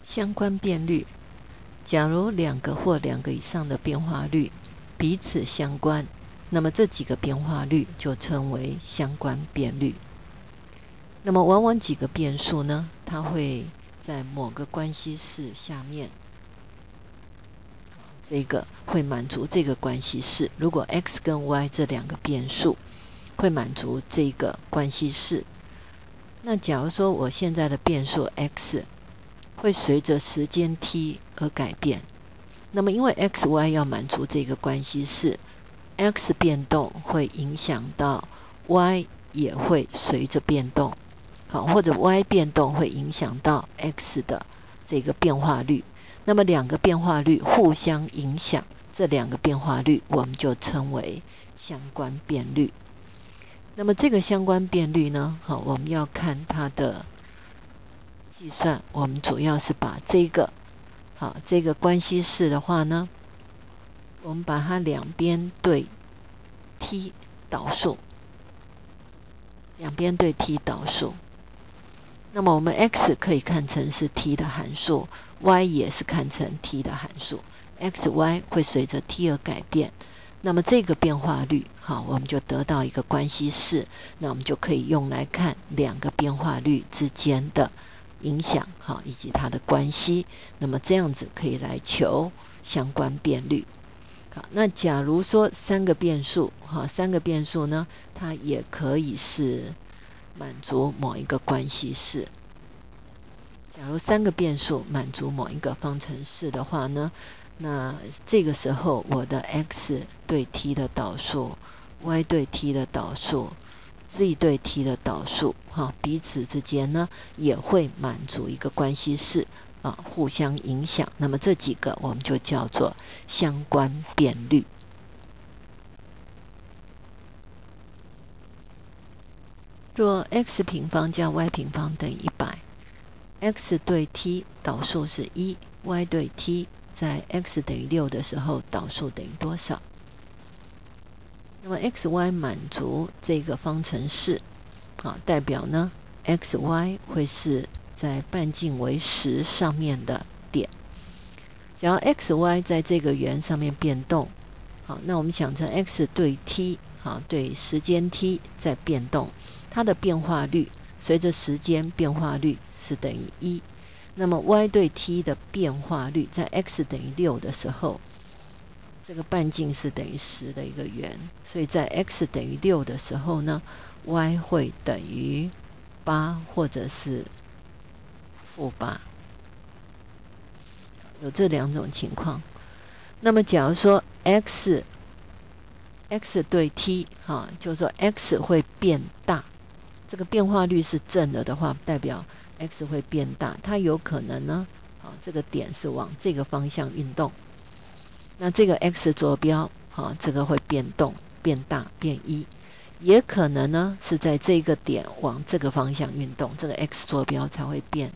相关变率，假如两个或两个以上的变化率彼此相关，那么这几个变化率就称为相关变率。那么往往几个变数呢，它会在某个关系式下面，这个会满足这个关系式。如果 x 跟 y 这两个变数会满足这个关系式，那假如说我现在的变数 x 会随着时间 t 而改变，那么因为 x、y 要满足这个关系式 ，x 变动会影响到 y 也会随着变动，好，或者 y 变动会影响到 x 的这个变化率。那么两个变化率互相影响，这两个变化率我们就称为相关变率。那么这个相关变率呢，好，我们要看它的计算，我们主要是把这个关系式的话呢，我们把它两边对 t 导数，两边对 t 导数。那么我们 x 可以看成是 t 的函数， y 也是看成 t 的函数， x、y 会随着 t 而改变。那么这个变化率，好，我们就得到一个关系式，那我们就可以用来看两个变化率之间的影响，好，以及它的关系。那么这样子可以来求相关变率。好，那假如说三个变数呢，它也可以是满足某一个关系式。假如三个变数满足某一个方程式的话呢，那这个时候我的 x 对 t 的导数， y 对 t 的导数， z 对 t 的导数，彼此之间呢也会满足一个关系式，互相影响。那么这几个我们就叫做相关变率。若 x 平方加 y 平方等于100，x 对 t 导数是1， y 对 t 在 x 等于6的时候导数等于多少？那么 x、y 满足这个方程式，代表呢 x、y 会是在半径为10上面的点。假如 x、y 在这个圆上面变动，好，那我们想成 x 对 t， 对时间 t 在变动，它的变化率随着时间变化率是等于1。那么 y 对 t 的变化率在 x 等于6的时候，这个半径是等于10的一个圆，所以在 x 等于6的时候呢， y 会等于8或者是-8，有这两种情况。那么假如说 x 对 t， 就是说 x 会变大，这个变化率是正的话，代表 x 会变大，它有可能呢，这个点是往这个方向运动，那这个 x 坐标，这个会变动变大变1，也可能呢是在这个点往这个方向运动，这个 x 坐标才会变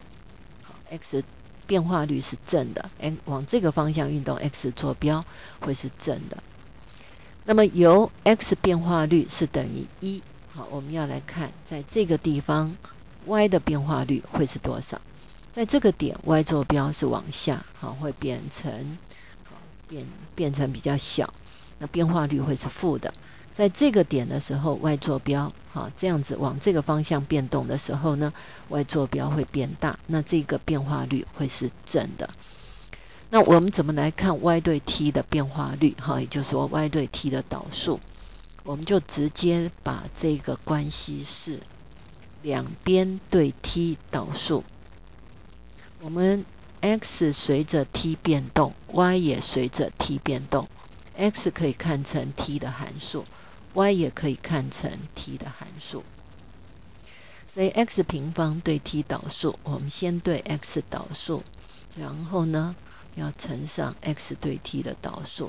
，x 变化率是正的，往这个方向运动 x 坐标会是正的。那么由 x 变化率是等于1，好，我们要来看在这个地方 y 的变化率会是多少。在这个点 y 坐标是往下，会变成比较小，那变化率会是负的。在这个点的时候 y 坐标，这样子往这个方向变动的时候呢， y 坐标会变大，那这个变化率会是正的。那我们怎么来看 y 对 t 的变化率，也就是说 y 对 t 的导数，我们就直接把这个关系式两边对 t 导数，我们 x 随着 t 变动， y 也随着 t 变动， x 可以看成 t 的函数， y 也可以看成 t 的函数。所以 x 平方对 t 导数，我们先对 x 导数，然后呢要乘上 x 对 t 的导数，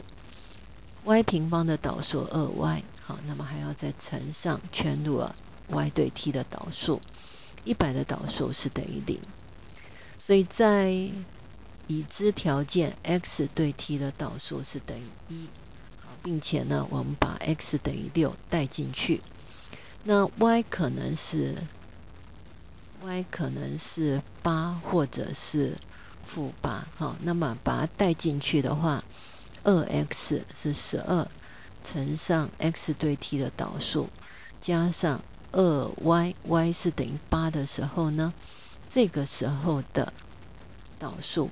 y 平方的导数 2y， 好，那么还要再乘上圈入了 y 对 t 的导数，100的导数是等于0。所以在已知条件 x 对 t 的导数是等于1，并且呢我们把 x 等于6带进去，那 y 可能是8或者是负8，好，那么把它带进去的话，2x 是12乘上 x 对 t 的导数，加上2y，y 是等于8的时候呢，这个时候的导数，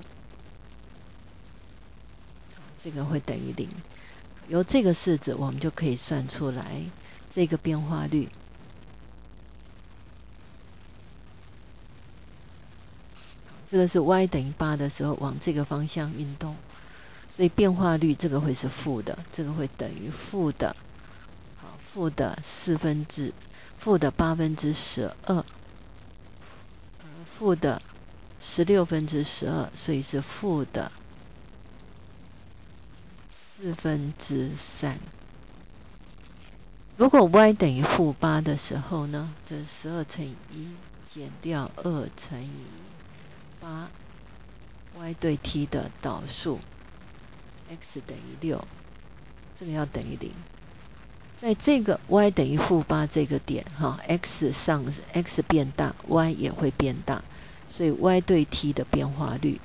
这个会等于0。由这个式子，我们就可以算出来这个变化率。这个是 y 等于8的时候往这个方向运动，所以变化率这个会是负的，这个会等于负的8/12，负的16/12，所以是负的3/4。如果 y 等于负8的时候呢，这12乘以1减掉2乘以8，y 对 t 的导数 x 等于6，这个要等于0。在这个 y 等于负8这个点，x 变大 ，y 也会变大，所以 y 对 t 的变化率，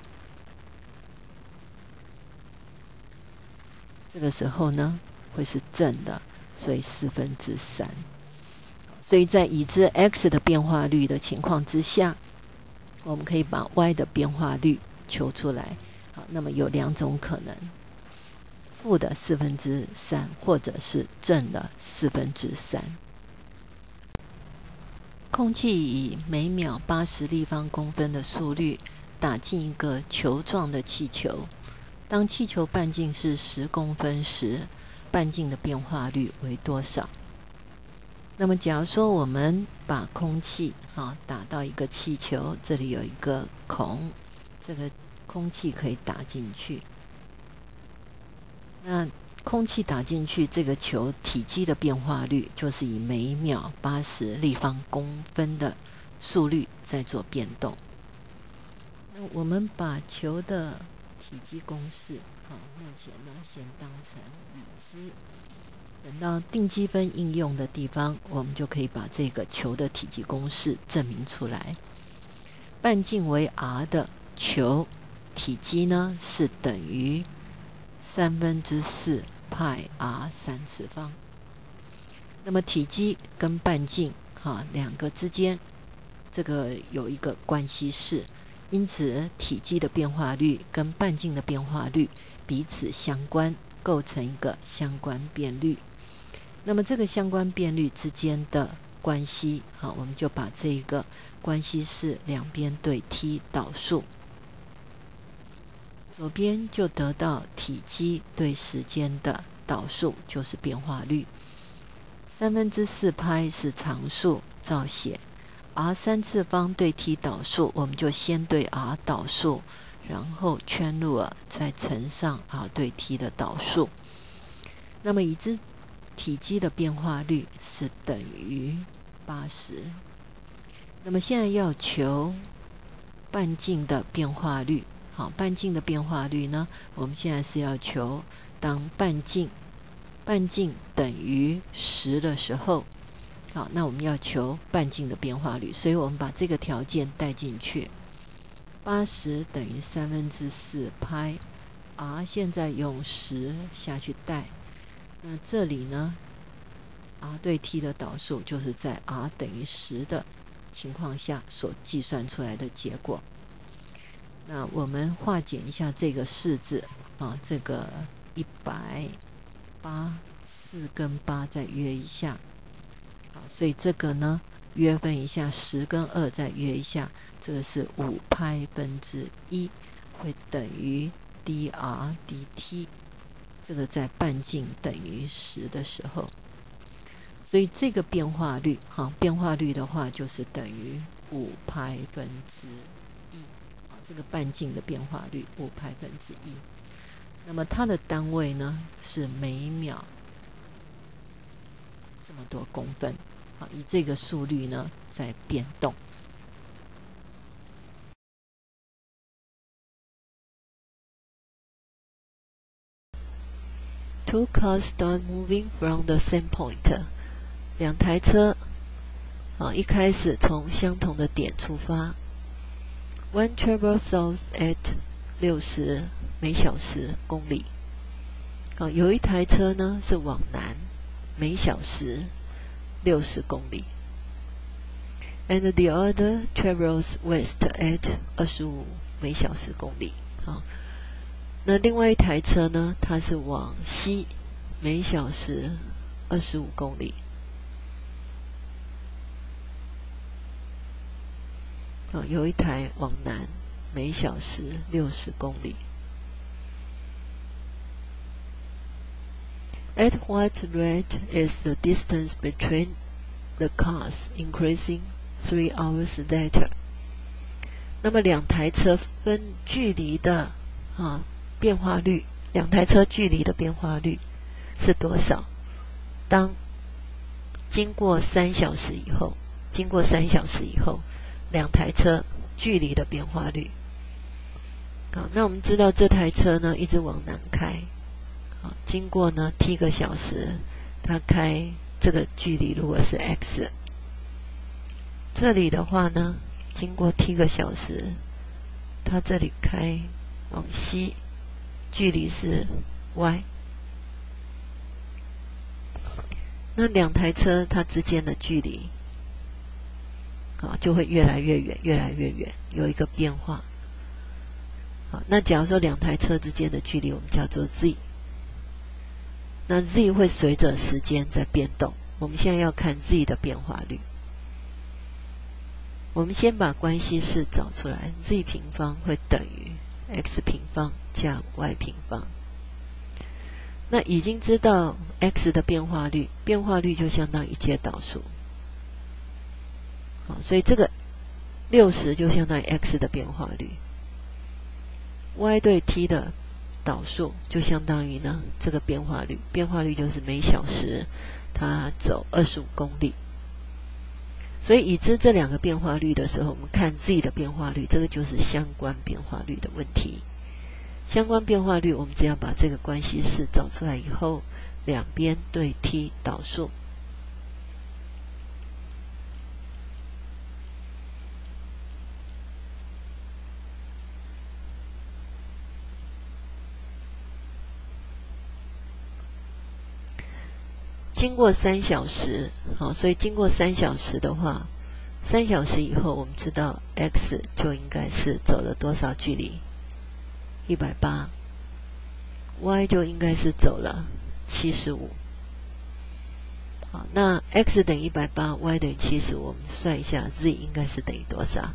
这个时候呢会是正的，所以3/4。所以在已知 x 的变化率的情况之下，我们可以把 y 的变化率求出来。好，那么有2种可能：负的3/4，或者是正的3/4。空气以每秒80立方公分的速率打进一个球状的气球，当气球半径是10公分时，半径的变化率为多少？那么假如说我们把空气打到一个气球，这里有一个孔，这个空气可以打进去。那空气打进去，这个球体积的变化率就是以每秒80立方公分的速率在做变动。那我们把球的体积公式，目前呢先当成已知。等到定积分应用的地方，我们就可以把这个球的体积公式证明出来。半径为 r 的球体积呢是等于4/3 派 r 3次方。那么体积跟半径两个之间，这个有一个关系式，因此体积的变化率跟半径的变化率彼此相关，构成一个相关变率。那么这个相关变率之间的关系，我们就把这一个关系式两边对 t 导数，左边就得到体积对时间的导数，就是变化率。4/3 派是常数，照写。r 3次方对 t 导数，我们就先对 r 导数，然后圈入了，再乘上 r 对 t 的导数。那么已知体积的变化率是等于80。那么现在要求半径的变化率。好，半径的变化率呢，我们现在是要求当半径等于10的时候，好，那我们要求半径的变化率，所以我们把这个条件带进去。80等于4/3 派 r， 现在用10下去带。那这里呢 ，r 对 t 的导数就是在 r 等于10的情况下所计算出来的结果。那我们化简一下这个式子，这个108，4跟8再约一下，好，所以这个呢约分一下，10跟2再约一下，这个是5π/1，会等于 dr dt。这个在半径等于10的时候，所以这个变化率，变化率的话就是等于5π/1，这个半径的变化率5π/1。那么它的单位呢是每秒这么多公分，以这个速率呢在变动。Two cars start moving from the same point. 两台车，一开始从相同的点出发。 One travels south at 60每小时公里。有一台车呢是往南，每小时60公里。And the other travels west at 25每小时公里。那另外一台车呢，它是往西，每小时25公里。有一台往南，每小时60公里。At what rate is the distance between the cars increasing 3 hours later？ 那么两台车分距离的变化率，两台车距离的变化率是多少？当经过3小时以后，两台车距离的变化率。那我们知道这台车呢一直往南开，经过呢 t 个小时，它开这个距离如果是 x， 这里的话呢，经过 t 个小时，它这里开往西，距离是 y。那两台车它之间的距离就会越来越远，越来越远，有一个变化。那假如说两台车之间的距离我们叫做 z， 那 z 会随着时间在变动。我们现在要看 z 的变化率。我们先把关系式找出来， z 平方会等于 x 平方加 y 平方。那已经知道 x 的变化率，变化率就相当于一阶导数。所以这个60就相当于 x 的变化率， y 对 t 的导数就相当于呢这个变化率，变化率就是每小时它走25公里。所以已知这两个变化率的时候，我们看 z 的变化率，这个就是相关变化率的问题。相关变化率我们只要把这个关系式找出来以后，两边对 t 导数。经过3小时，所以经过3小时的话，3小时以后，我们知道 x 就应该是走了多少距离？180。y 就应该是走了75。好，那 x 等于180 ，y 等于75，我们算一下 z 应该是等于多少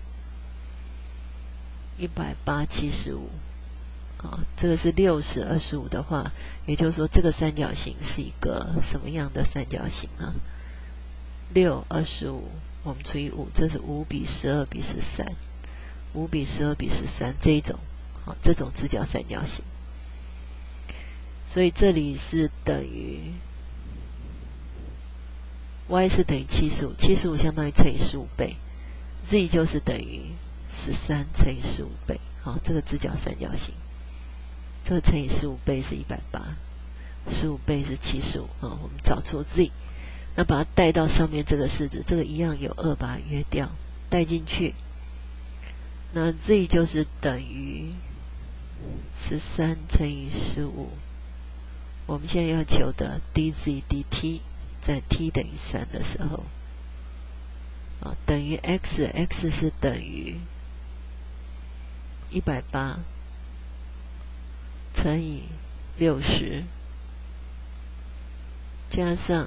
？180 75。这个是60 25的话，也就是说这个三角形是一个什么样的三角形呢？6 25我们除以5，这是5比12比13，5比12比13这一种，这种直角三角形。所以这里是等于 y 是等于75， 75相当于乘以15倍， z 就是等于13乘以15倍。这个直角三角形。这个乘以15倍是180， 15倍是75。我们找出 z， 那把它带到上面这个式子，这个一样有2把它约掉，带进去。那 z 就是等于13乘以15。我们现在要求的 dz dt 在 t 等于3的时候，等于 x， x 是等于180。乘以60加上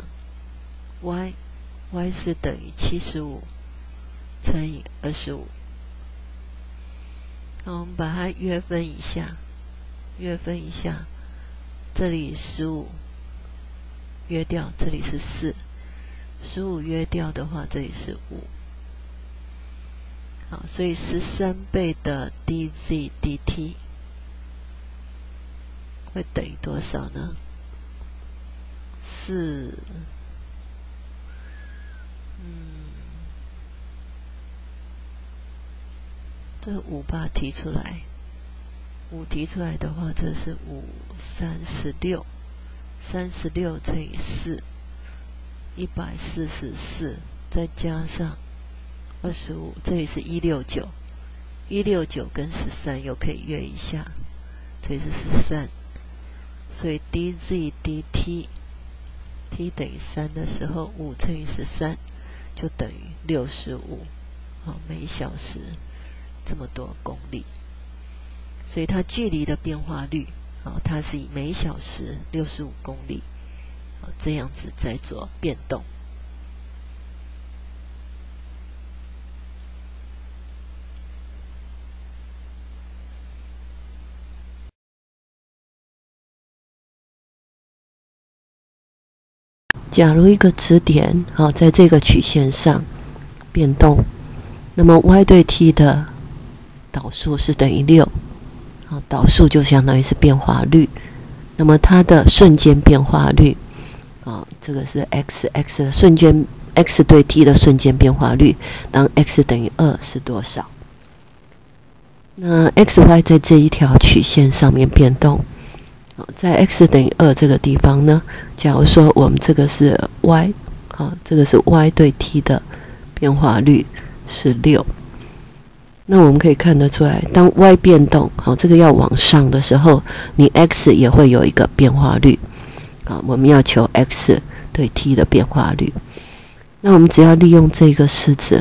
y，y 是等于75乘以25。我们把它约分一下，这里15约掉，这里是4， 15约掉的话，这里是5。好，所以13倍的 dz dt会等于多少呢？4，这5把它提出来，5提出来的话，这是5 36乘以4 144，再加上25，这里是169， 169跟13又可以约一下，这里是13，所以 dz dt t 等于3的时候，5乘以13就等于65每小时这么多公里，所以它距离的变化率它是以每小时65公里这样子在做变动。假如一个质点在这个曲线上变动，那么 y 对 t 的导数是等于6，导数就相当于是变化率，那么它的瞬间变化率这个是 x 的瞬间 x 对 t 的瞬间变化率，当 x 等于2是多少？那 xy 在这一条曲线上面变动，在 x 等于2这个地方呢，假如说我们这个是 y， 这个是 y 对 t 的变化率是6，那我们可以看得出来，当 y 变动，这个要往上的时候，你 x 也会有一个变化率，我们要求 x 对 t 的变化率。那我们只要利用这个式子，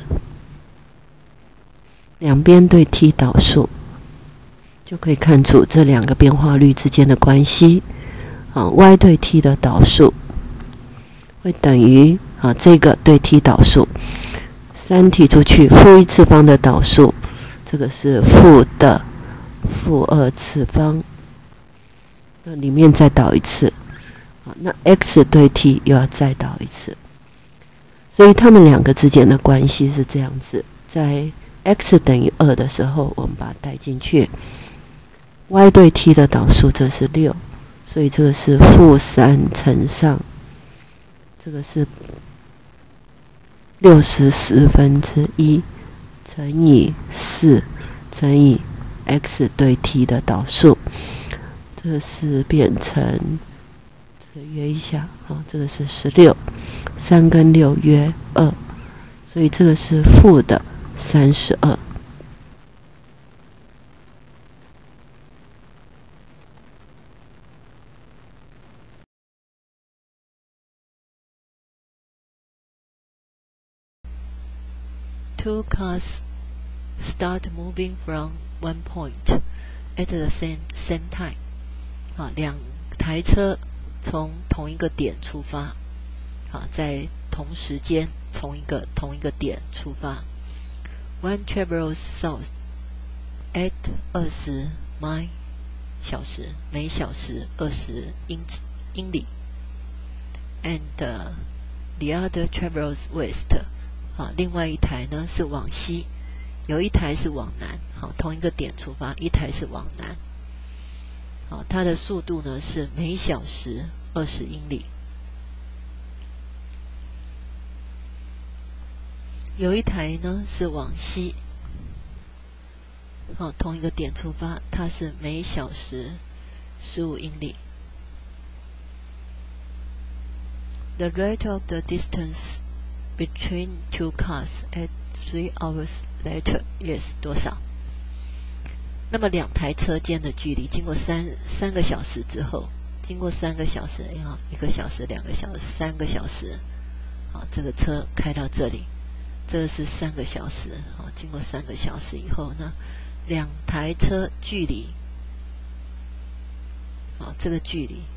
两边对 t 导数，就可以看出这两个变化率之间的关系。y 对 t 的导数会等于这个对 t 导数，3提出去，负1次方的导数，这个是负2次方，那里面再导一次，那 x 对 t 又要再导一次，所以它们两个之间的关系是这样子。在 x 等于2的时候，我们把它带进去。y 对 t 的导数这是6，所以这个是负3乘上，这个是64/1乘以4乘以 x 对 t 的导数，这个是变成这个约一下这个是16， 3跟6约2，所以这个是负的32。Two cars start moving from one point at the same time. 两台车从同一个点出发，在同时间从同一个点出发。One travels south at 20 miles 小时，每小时20英里。And the other travels west.另外一台呢是往西，有一台是往南，同一个点出发，一台是往南。它的速度呢是每小时20英里。有一台呢是往西，同一个点出发，它是每小时15英里。The rate of the distance between two cars at 3 hours later is 多少？那么两台车间的距离经过三个小时之后，经过3个小时，1个小时、2个小时、3个小时，这个车开到这里，这个是3个小时，经过3个小时以后呢，两台车距离，这个距离，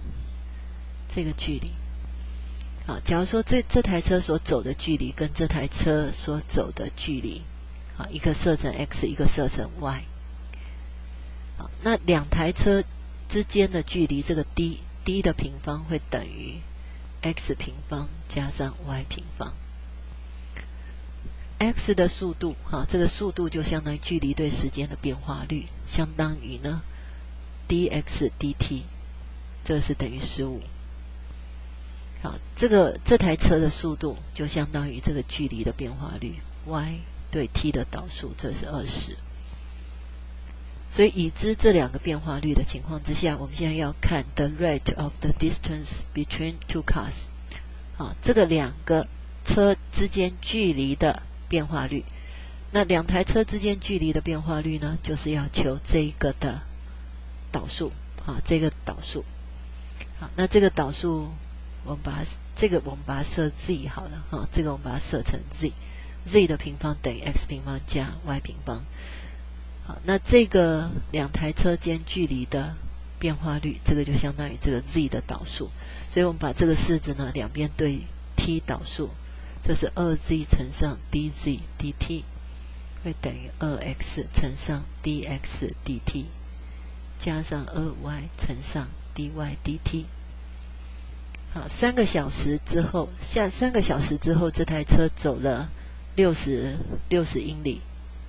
假如说这台车所走的距离跟这台车所走的距离，一个设成 x， 一个设成 y， 那两台车之间的距离，这个 d 的平方会等于 x 平方加上 y 平方。x 的速度，这个速度就相当于距离对时间的变化率，相当于呢 dx dt， 这个是等于15。这台车的速度就相当于这个距离的变化率 y 对 t 的导数，这是20。所以已知这两个变化率的情况之下，我们现在要看 the rate of the distance between two cars。这个两个车之间距离的变化率， 那两台车之间距离的变化率呢，就是要求这个的导数，这个导数。好，那这个导数我们把它设 z 好了，这个我们把它设成 z 的平方等于 x 平方加 y 平方。好，那这个两台车间距离的变化率，这个就相当于这个 z 的导数。所以我们把这个式子呢，两边对 t 导数，这是 2z 乘上 dz dt 会等于 2x 乘上 dx dt 加上 2y 乘上 dy dt。好，3个小时之后，这台车走了60英里，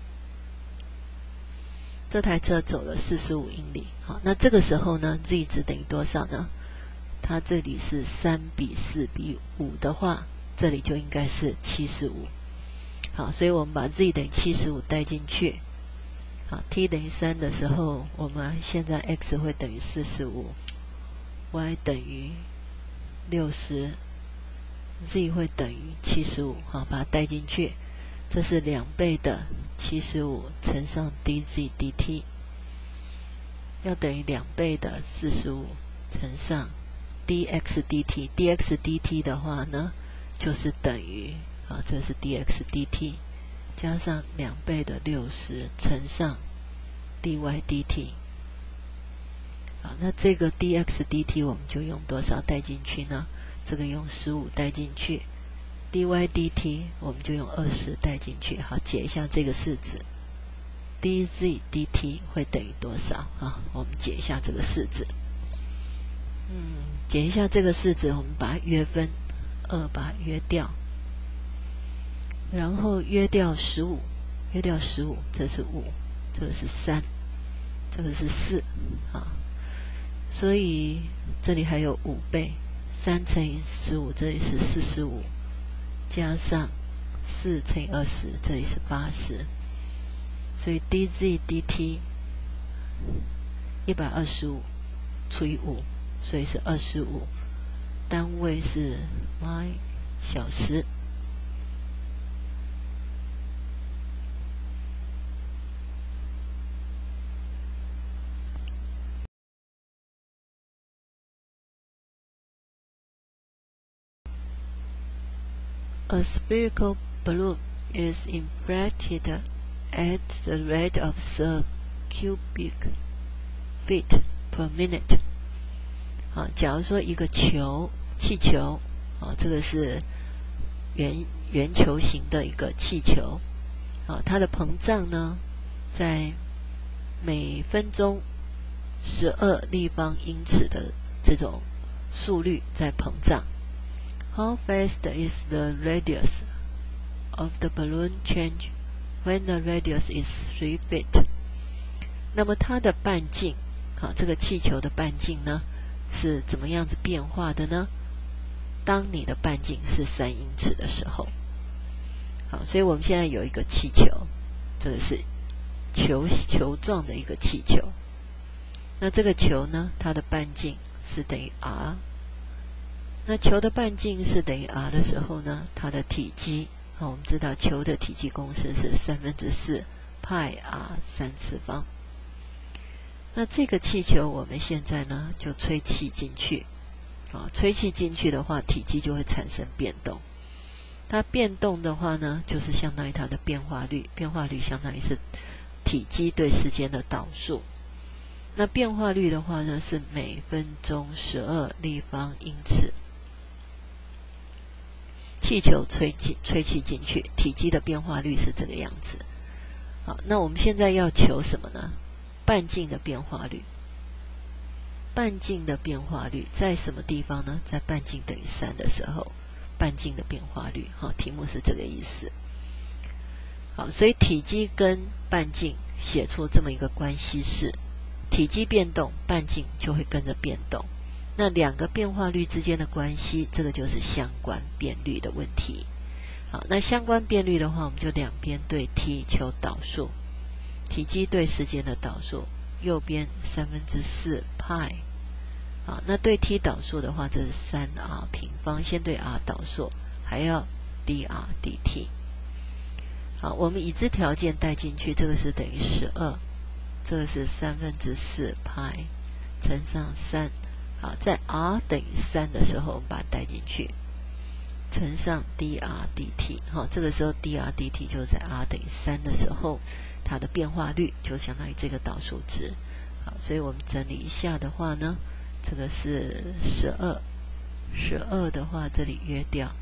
这台车走了45英里。好，那这个时候呢 ，z 值等于多少呢？它这里是3:4:5的话，这里就应该是75。好，所以我们把 z 等于75带进去。好 ，t 等于3的时候，我们现在 x 会等于45，y 等于60， z 会等于75。好，把它带进去，这是2倍的75乘上 dz dt， 要等于2倍的45乘上 dx dt。dx dt 的话呢，就是等于这是 dx dt 加上2倍的60乘上 dy dt。好，那这个 dx dt 我们就用多少带进去呢？这个用15带进去。dy dt 我们就用20带进去。好，解一下这个式子 ，dz dt 会等于多少？我们解一下这个式子。解一下这个式子，我们把它约分，2把它约掉，然后约掉15，这是5，这个是3，这个是4，所以这里还有5倍，3乘以15，这里是45，加上4乘以20，这里是80，所以 dz dt 125除以5，所以是25，单位是 y 小时。A spherical balloon is inflated at the rate of the cubic feet per minute。假如说一个气球，这个是圆球形的一个气球，它的膨胀呢，在每分钟12立方英尺的这种速率在膨胀。How fast is the radius of the balloon change when the radius is 3 feet？ 那么它的半径，这个气球的半径呢，是怎么样子变化的呢？当你的半径是3英尺的时候。好，所以我们现在有一个气球，这个是球状的一个气球。那这个球呢，它的半径是等于 r。那球的半径是等于 r 的时候呢，它的体积，我们知道球的体积公式是4/4 派 r 3次方。那这个气球我们现在呢就吹气进去，吹气进去的话，体积就会产生变动。它变动的话呢，就是相当于它的变化率，变化率相当于是体积对时间的导数。那变化率的话呢，是每分钟12立方英尺。气球吹气进去，体积的变化率是这个样子。好，那我们现在要求什么呢？半径的变化率。半径的变化率在什么地方呢？在半径等于3的时候，半径的变化率。题目是这个意思。好，所以体积跟半径写出这么一个关系式，体积变动，半径就会跟着变动。那两个变化率之间的关系，这个就是相关变率的问题。好，那相关变率的话，我们就两边对 t 求导数，体积对时间的导数，右边4/4 派。好，那对 t 导数的话，这是3r 平方，先对 r 导数，还要 dr dt。 好，我们已知条件带进去，这个是等于12，这个是4/3 派乘上3。好，在 r 等于3的时候，我们把它带进去，乘上 dr dt。好，这个时候 dr dt 就是在 r 等于3的时候，它的变化率就相当于这个导数值。好，所以我们整理一下的话呢，这个是12的话，这里约掉，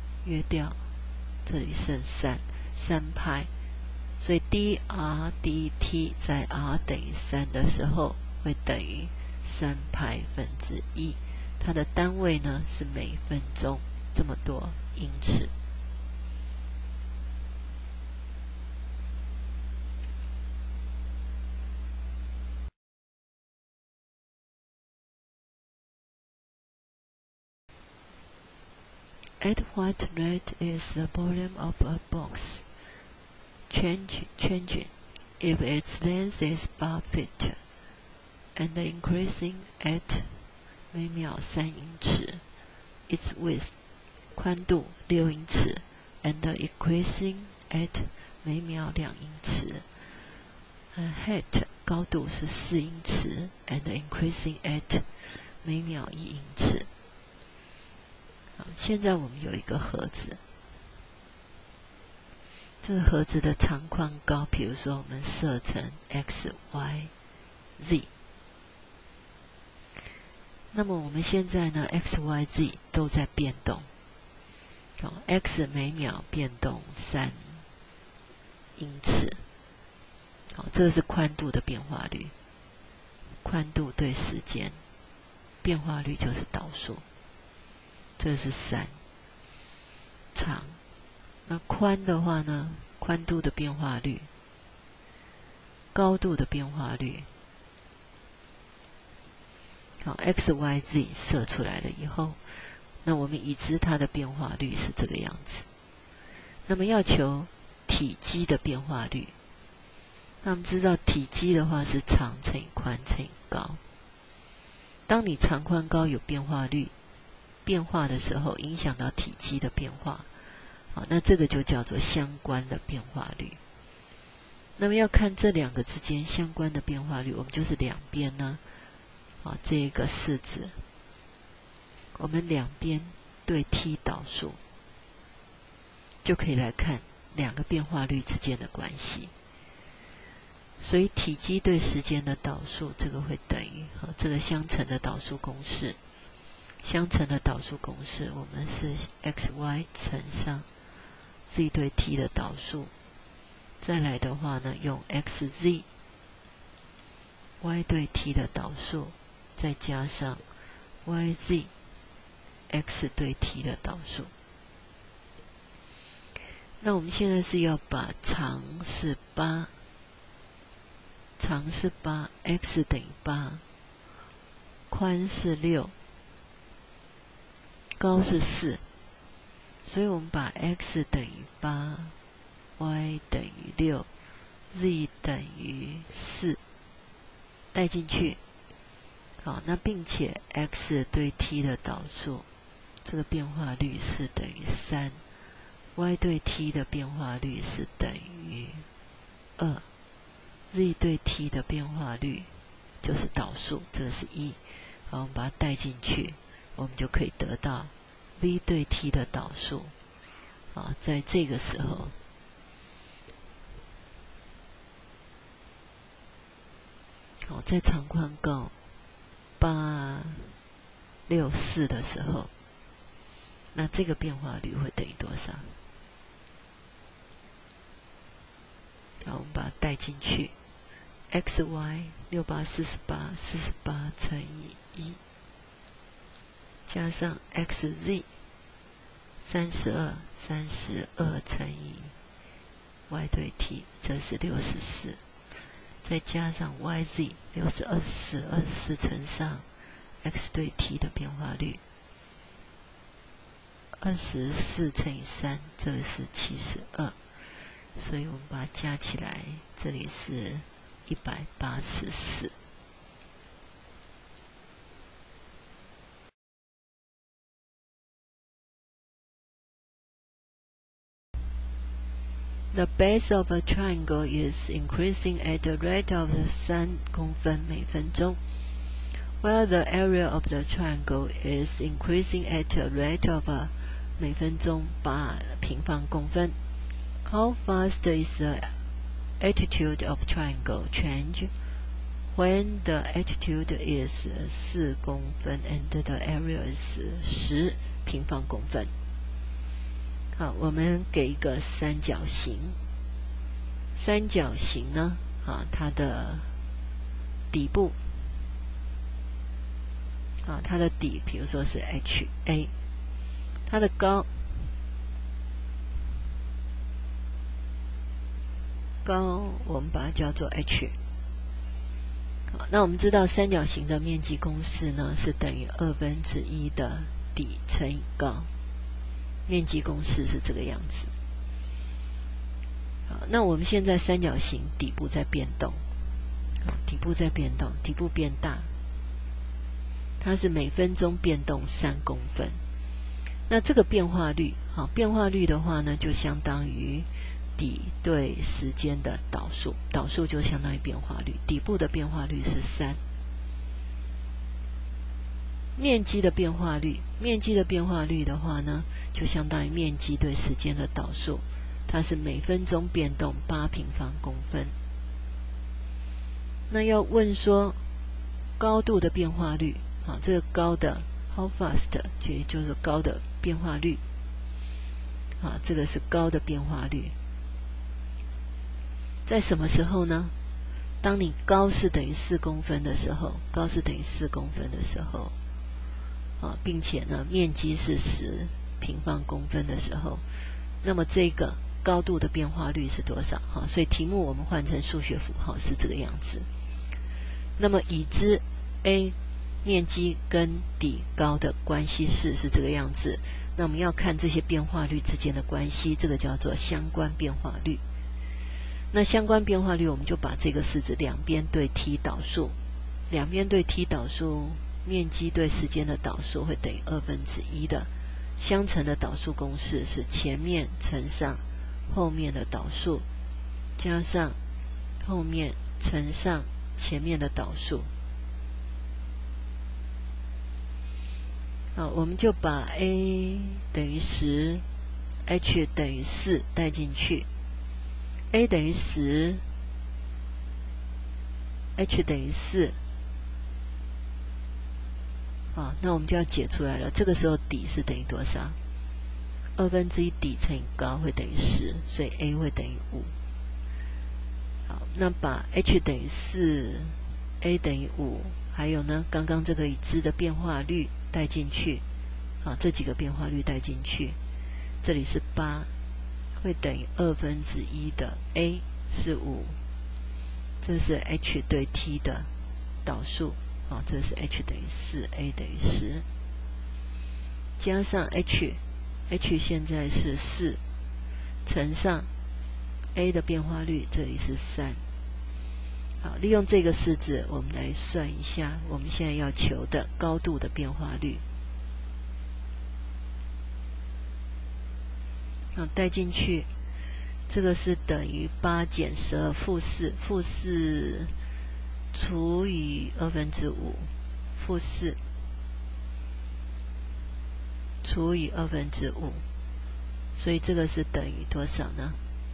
这里剩3派，所以 dr dt 在 r 等于3的时候会等于3派分之1，它的单位呢是每分钟这么多英尺。At what rate is the volume of a box changing if its length is 8 feet and increasing at 每秒3英尺 its width 宽度6英尺 and increasing at 每秒2英尺 height 高度是4英尺 and increasing at 每秒1英尺。好，现在我们有一个盒子，这个盒子的长宽高，比如说我们设成 x y z， 那么我们现在呢 x y z 都在变动，x 每秒变动3英尺。好，这个是宽度的变化率，宽度对时间，变化率就是导数，这个是3。长，那宽的话呢，宽度的变化率，高度的变化率。好 ，x y z 设出来了以后，那我们已知它的变化率是这个样子。那么要求体积的变化率，那我们知道体积的话是长乘以宽乘以高。当你长宽高有变化率变化的时候，影响到体积的变化，好，那这个就叫做相关的变化率。那么要看这两个之间相关的变化率，我们就是两边呢，好，这个式子，我们两边对 t 导数，就可以来看两个变化率之间的关系。所以体积对时间的导数，这个会等于这个相乘的导数公式。相乘的导数公式，我们是 xy 乘上 z 对 t 的导数。再来的话呢，用 xz y 对 t 的导数，再加上 yz x 对 t 的导数。那我们现在是要把长是8，长是8 x 等于8，宽是6，高是4，所以我们把 x 等于8 y 等于6 z 等于4带进去。好，那并且 x 对 t 的导数，这个变化率是等于3， y 对 t 的变化率是等于2， z 对 t 的变化率就是导数，这个是1。好，我们把它带进去，我们就可以得到 v 对 t 的导数。好，在这个时候，好，在长宽高864的时候，那这个变化率会等于多少？好，我们把它带进去 ，xy 6848乘以1，加上 xz 32乘以 y 对 t， 这是64，再加上 yz 24乘上 x 对 t 的变化率，24乘以3，这个是72，所以我们把它加起来，这里是184。 The base of a triangle is increasing at the rate of 3公分每分钟 while the area of the triangle is increasing at a rate of 每分钟8平方公分 How fast is the altitude of triangle change when the altitude is 4公分 and the area is 10平方公分好，我们给一个三角形。三角形呢，它的底部，它的底，比如说是 HA， 它的高我们把它叫做 H。好，那我们知道三角形的面积公式呢，是等于1/2的底乘以高。面积公式是这个样子。好，那我们现在三角形底部在变动，底部在变动，底部变大，它是每分钟变动3公分。那这个变化率，变化率的话呢，就相当于底对时间的导数，导数就相当于变化率，底部的变化率是3。面积的变化率，面积的变化率的话呢，就相当于面积对时间的导数，它是每分钟变动8平方公分。那要问说高度的变化率，这个高的 how fast 也就是高的变化率，这个是高的变化率，在什么时候呢？当你高是等于4公分的时候，高是等于4公分的时候。并且呢，面积是10平方公分的时候，那么这个高度的变化率是多少？所以题目我们换成数学符号是这个样子。那么已知 A 面积跟底高的关系式是这个样子。那我们要看这些变化率之间的关系，这个叫做相关变化率。那相关变化率，我们就把这个式子两边对 t 导数，两边对 t 导数。面积对时间的导数会等于1/2的相乘的导数公式是前面乘上后面的导数加上后面乘上前面的导数。好，我们就把 A 等于10 H 等于4带进去 A 等于10 H 等于4那我们就要解出来了。这个时候底是等于多少？1/2底乘以高会等于10，所以 A 会等于5。好，那把 H 等于4 A 等于5，还有呢，刚刚这个已知的变化率带进去，这几个变化率带进去，这里是8，会等于1/2的 A 是5，这是 H 对 T 的导数。这是 H 等于4 A 等于10加上 H 现在是4乘上 A 的变化率，这里是3。好，利用这个式子我们来算一下我们现在要求的高度的变化率。好，带进去，这个是等于8减12负4除以5/2，负4除以5/2，所以这个是等于多少呢？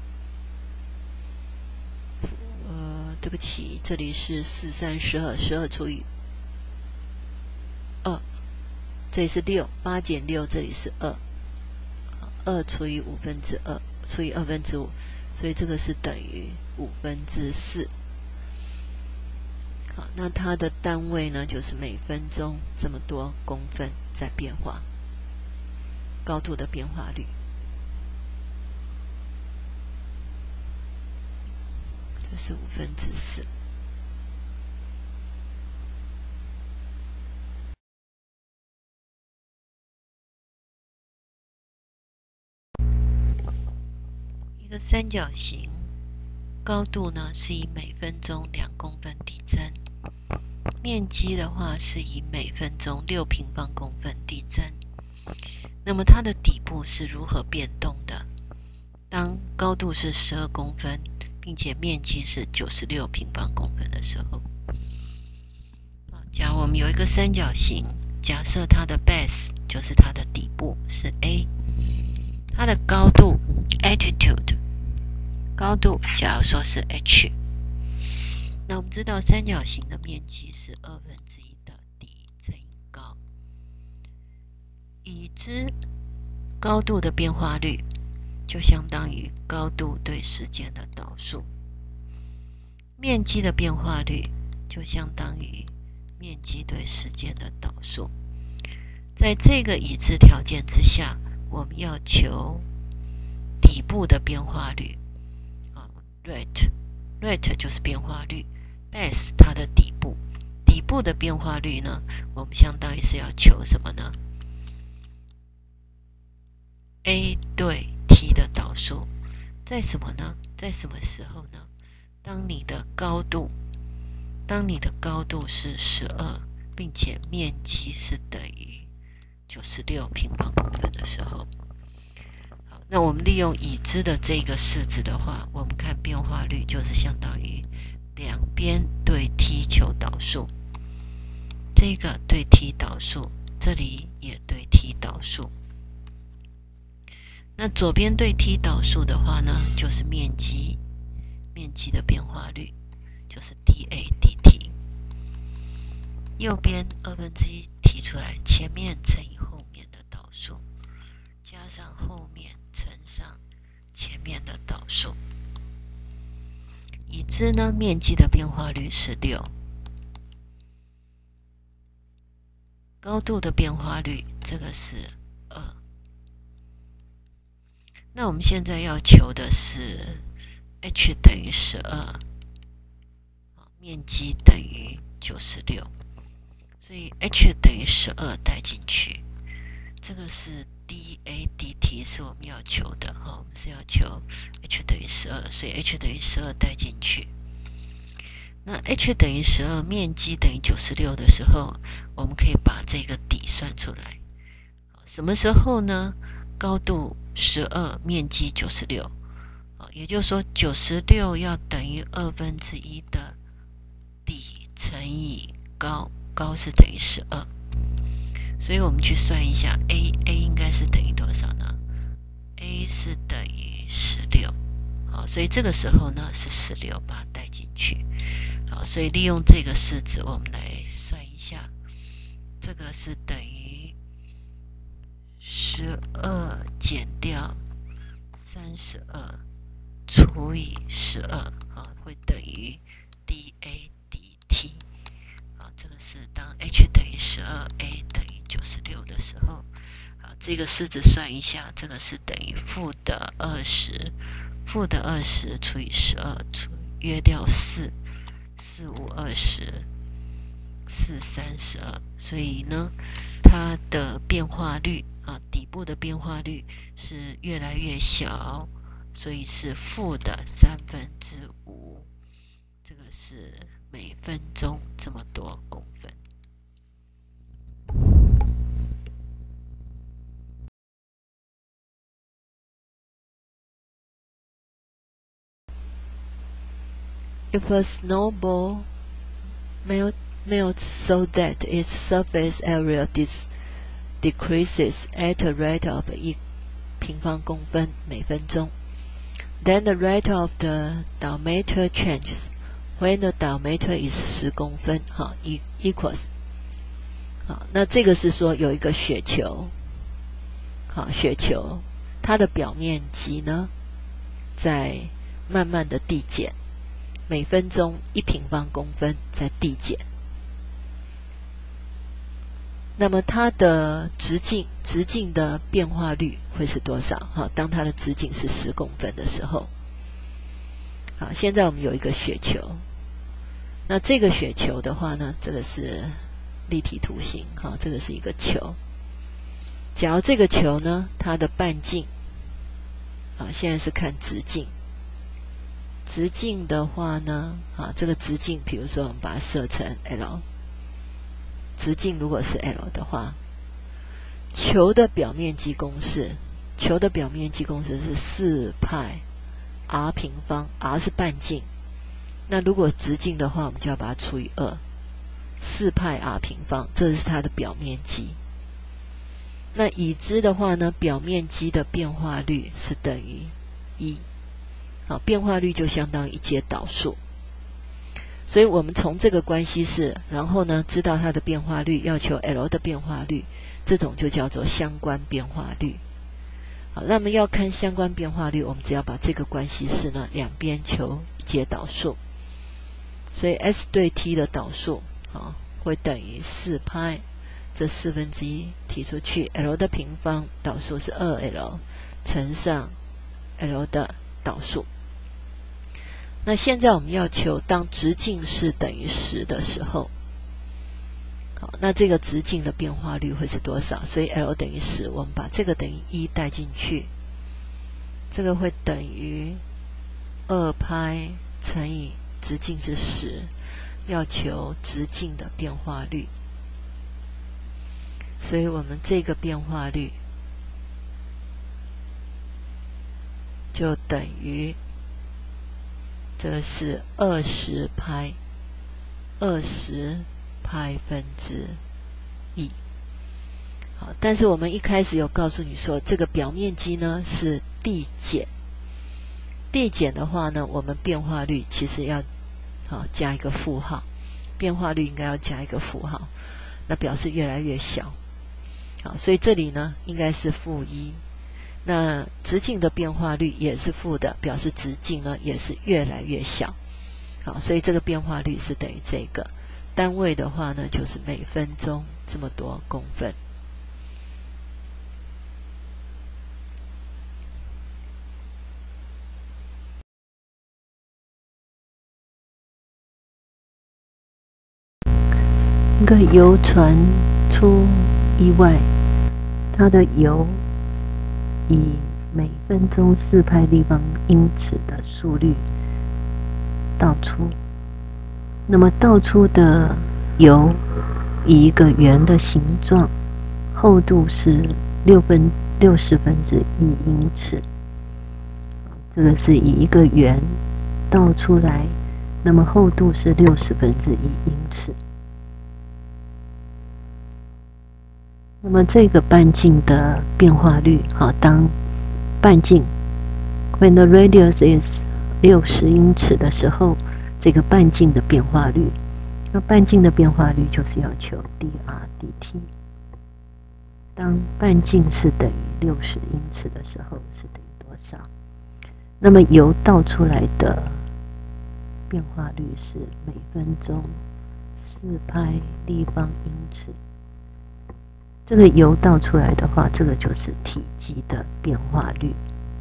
对不起，这里是4、3、12除以2，这里是6，8减6，这里是2除以2/5除以2/5，所以这个是等于4/5。好，那它的单位呢，就是每分钟这么多公分在变化，高度的变化率。这是4/5。一个三角形，高度呢是以每分钟2公分递增。面积的话是以每分钟6平方公分递增。那么它的底部是如何变动的？ 当高度是12公分，并且面积是96平方公分的时候。假如我们有一个三角形，假设它的 base 就是它的底部是 A， 它的高度 altitude 高度假如说是 h， 那我们知道三角形的面积是1/2的底乘以高，已知高度的变化率就相当于高度对时间的导数，面积的变化率就相当于面积对时间的导数。在这个已知条件之下，我们要求底部的变化率rate 就是变化率 ，base 它的底部的变化率呢，我们相当于是要求什么呢？ A 对 t 的导数，在什么呢？在什么时候呢？当你的高度是12，并且面积是等于96平方公分的时候。好，那我们利用已知的这个式子的话，我们看变化率就是相当于两边对 t 求导数，这个对 t 导数，这里也对 t 导数。那左边对 t 导数的话呢，就是面积的变化率，就是 dA dt。右边1/2提出来，前面乘以后面的导数，加上后面乘上前面的导数。已知呢，面积的变化率是6，高度的变化率这个是2。那我们现在要求的是 h 等于12，面积等于96，所以 h 等于12带进去，这个是 dA dt 是我们要求的，我们是要求 h 等于12，所以 h 等于12带进去。那 h 等于12，面积等于96的时候，我们可以把这个底算出来。什么时候呢？高度12，面积96，也就是说96要等于1/2的底乘以高，高是等于12，所以我们去算一下 A 应该是等于多少呢？ A 是等于16，好，所以这个时候呢是16，把它带进去。好，所以利用这个式子，我们来算一下，这个是等于12减掉32除以12，会等于 dA dt。这个是当 h 等于12，a 等于96的时候，这个式子算一下，这个是等于负的20除以12，约掉4，4 5 20，4 32，所以呢，它的变化率底部的变化率是越来越小，所以是负的5/3，这个是每分钟这么多公分。If a snowball melts so that its surface area decreases at a rate of 1平方公分每分钟， then the rate of the diameter changes when the diameter is 10公分equals。 那这个是说有一个雪球，雪球它的表面积呢在慢慢的递减，每分钟1平方公分在递减。那么它的直径的变化率会是多少？当它的直径是10公分的时候。好，现在我们有一个雪球，那这个雪球的话呢，这个是立体图形，这个是一个球。假如这个球呢，它的半径，现在是看直径。直径的话呢，这个直径，比如说我们把它设成 L。直径如果是 L 的话，球的表面积公式球的表面积公式是4派 r 平方 ，r 是半径。那如果直径的话，我们就要把它除以2，4派 r 平方，这是它的表面积。那已知的话呢，表面积的变化率是等于1，好，变化率就相当于一阶导数。所以我们从这个关系式，然后呢，知道它的变化率，要求 L 的变化率，这种就叫做相关变化率。好，那么要看相关变化率，我们只要把这个关系式呢，两边求一阶导数。所以 S 对 T 的导数，好，会等于4派，这1/4提出去 ，L 的平方导数是2L 乘上 L 的导数。那现在我们要求当直径是等于10的时候，好，那这个直径的变化率会是多少？所以 L 等于10，我们把这个等于1带进去，这个会等于2派乘以直径是10，要求直径的变化率。所以我们这个变化率就等于，这是20派分之1。好，但是我们一开始有告诉你说，这个表面积呢是递减。递减的话呢，我们变化率其实要加一个负号，变化率应该要加一个负号，那表示越来越小。好，所以这里呢应该是-1。那直径的变化率也是负的，表示直径呢也是越来越小。好，所以这个变化率是等于这个，单位的话呢就是每分钟这么多公分。一个油船出意外，它的油以每分钟4派立方英尺的速率倒出，那么倒出的油以一个圆的形状，厚度是60分之1英尺。这个是以一个圆倒出来，那么厚度是60分之1英尺。那么这个半径的变化率，好，当半径 when the radius is 60英尺的时候，这个半径的变化率，那半径的变化率就是要求 dr dt。当半径是等于60英尺的时候，是等于多少？那么油倒出来的变化率是每分钟4派立方英尺。这个油倒出来的话，这个就是体积的变化率。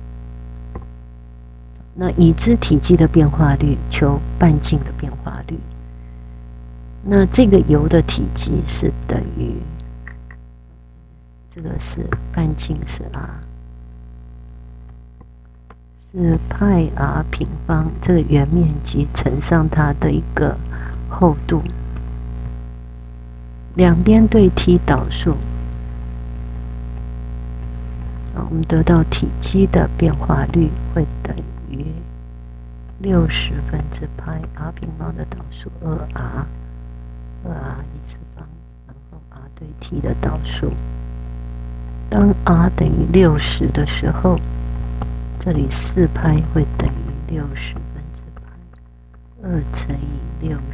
那已知体积的变化率，求半径的变化率。那这个油的体积是等于，这个是半径是 r， 是派 r 平方，这个圆面积乘上它的一个厚度，两边对 t 导数。我们得到体积的变化率会等于60分之派 r 平方的导数 2r 一次方，然后 r 对 t 的导数。当 r 等于60的时候，这里4派会等于60分之派2乘以60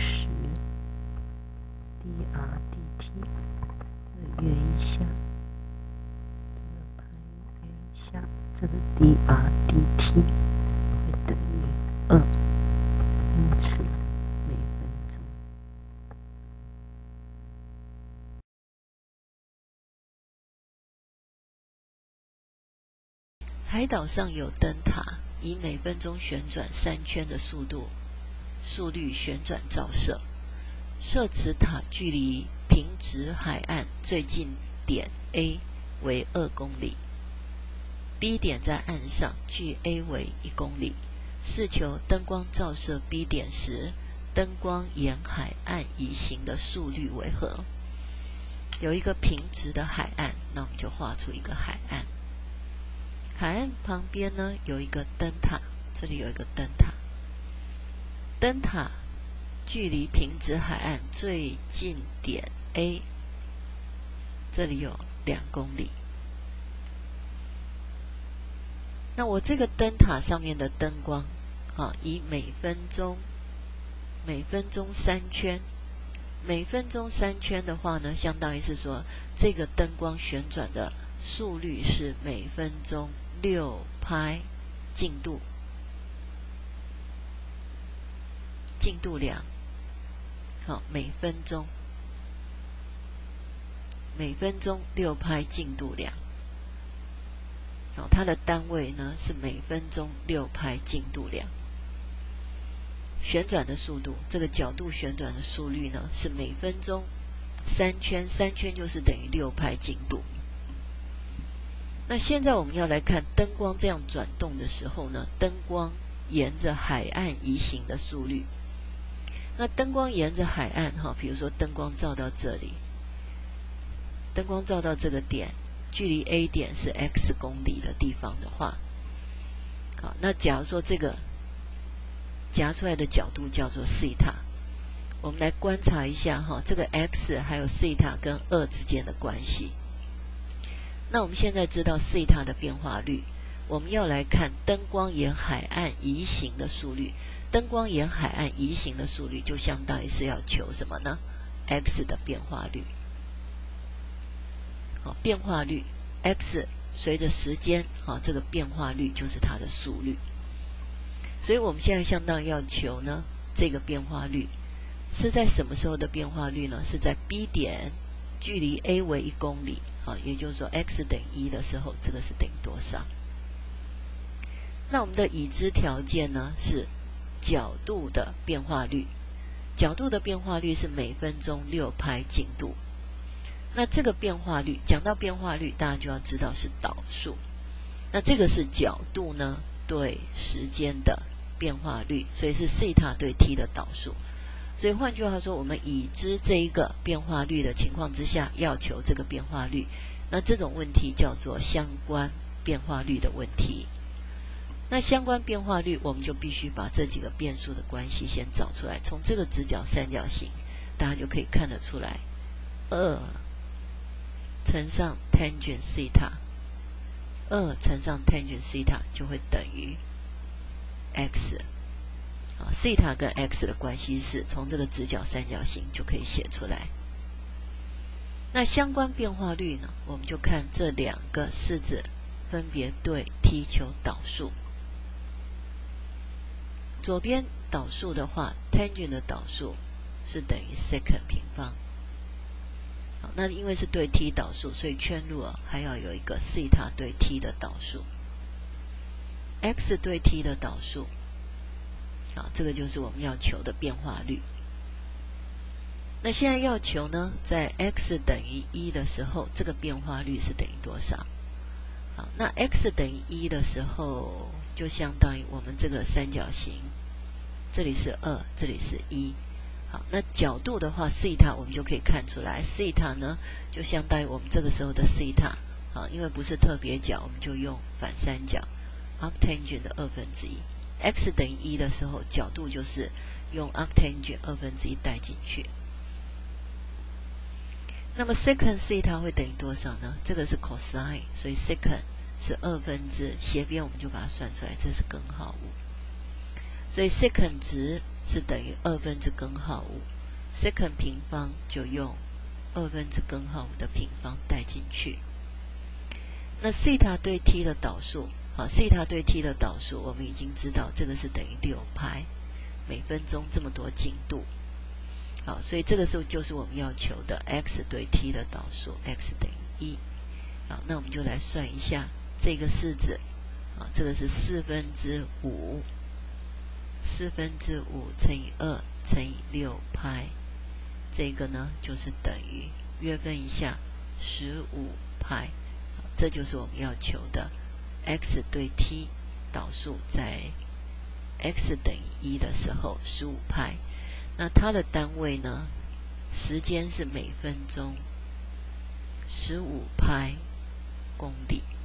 dr dt， 这约一下。这个 dr dt 会等于2英尺每分钟。海岛上有灯塔，以每分钟旋转3圈的速率旋转照射。设此塔距离平直海岸最近点 A 为2公里。B 点在岸上，距 A 为1公里。试求灯光照射 B 点时，灯光沿海岸移行的速率为何？有一个平直的海岸，那我们就画出一个海岸。 海岸旁边呢有一个灯塔，这里有一个灯塔，灯塔距离平直海岸最近点 A， 这里有2公里。那我这个灯塔上面的灯光，以每分钟3圈，每分钟3圈的话呢，相当于是说这个灯光旋转的速率是每分钟6拍进度量，每分钟6拍进度量，它的单位呢是每分钟6拍进度量。旋转的速度，这个角度旋转的速率呢是每分钟3圈，3圈就是等于6拍进度。那现在我们要来看灯光这样转动的时候呢，灯光沿着海岸移行的速率。那灯光沿着海岸，比如说灯光照到这里，灯光照到这个点，距离 A 点是 x 公里的地方的话，好，那假如说这个夹出来的角度叫做西塔，我们来观察一下这个 x 还有西塔跟2之间的关系。那我们现在知道西塔的变化率，我们要来看灯光沿海岸移行的速率。灯光沿海岸移行的速率就相当于是要求什么呢？ x 的变化率。变化率 x 随着时间，这个变化率就是它的速率。所以我们现在相当于要求呢，这个变化率是在什么时候的变化率呢？是在 B 点距离 A 为1公里，也就是说 x 等于1的时候，这个是等于多少？那我们的已知条件呢是角度的变化率，角度的变化率是每分钟6拍进度。那这个变化率，讲到变化率，大家就要知道是导数。那这个是角度呢对时间的变化率，所以是西塔对 t 的导数。所以换句话说，我们已知这一个变化率的情况之下，要求这个变化率，那这种问题叫做相关变化率的问题。那相关变化率，我们就必须把这几个变数的关系先找出来。从这个直角三角形，大家就可以看得出来，2乘上 tangent 西塔，2乘上 tangent 西塔就会等于 x。西塔跟 x 的关系是从这个直角三角形就可以写出来。那相关变化率呢，我们就看这2个式子分别对 t 求导数。左边导数的话 tangent 的导数是等于 secant 平方。好，那因为是对 t 导数，所以圈入还要有一个西塔对 t 的导数。x 对 t 的导数，好，这个就是我们要求的变化率。那现在要求呢，在 x 等于1的时候，这个变化率是等于多少？好，那 x 等于1的时候，就相当于我们这个三角形，这里是2，这里是1。好，那角度的话，西塔我们就可以看出来，西塔呢就相当于我们这个时候的西塔。好，因为不是特别角，我们就用反三角 arctangent 的1/2。x 等于1的时候，角度就是用 arctangent 1/2带进去。那么 secant 西塔会等于多少呢？这个是 cosine， 所以 secant 是2/2，斜边我们就把它算出来，这是根号5。所以 secant 值是等于2/2根号5， secant 平方就用2/2根号5的平方带进去。那西塔对 t 的导数，好，西塔对 t 的导数我们已经知道，这个是等于6拍，每分钟这么多进度。好，所以这个时候就是我们要求的 x 对 t 的导数 x 等于1。好，那我们就来算一下这个式子。好，这个是5/4，4/5乘以2乘以6拍，这个呢就是等于约分一下15拍。这就是我们要求的 x 对 t 导数在 x 等于1的时候15拍。那它的单位呢，时间是每分钟15拍公里。